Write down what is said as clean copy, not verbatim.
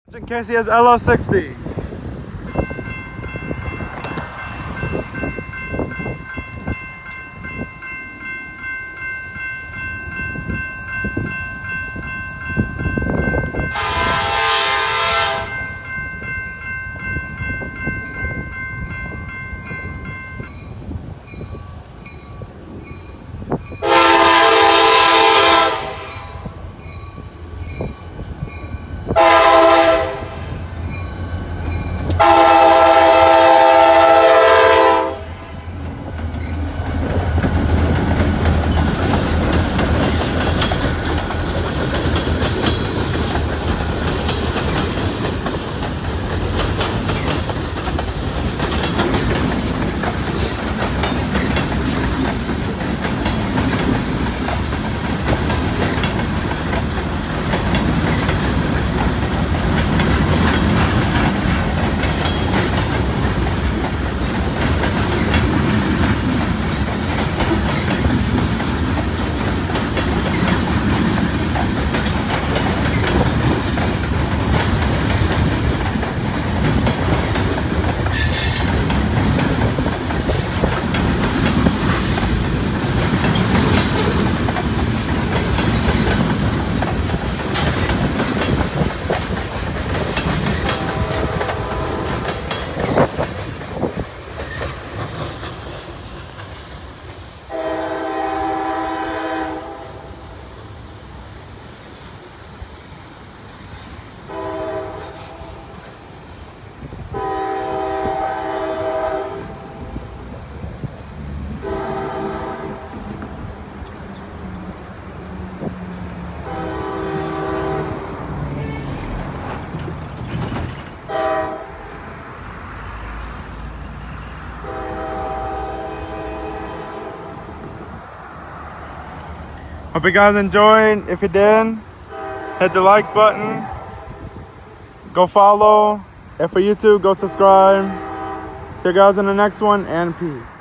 KCS LL60. Hope you guys enjoyed. If you did, hit the like button, go follow, and for YouTube, go subscribe. See you guys in the next one, and peace.